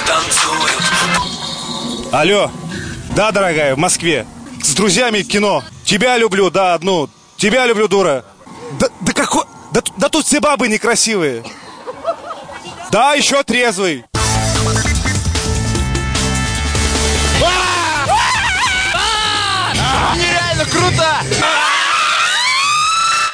танцуют. Алло. Да, дорогая, в Москве. С друзьями кино. Тебя люблю, да, одну. Тебя люблю, дура. Да какой... Да тут все бабы некрасивые. Да, еще трезвый.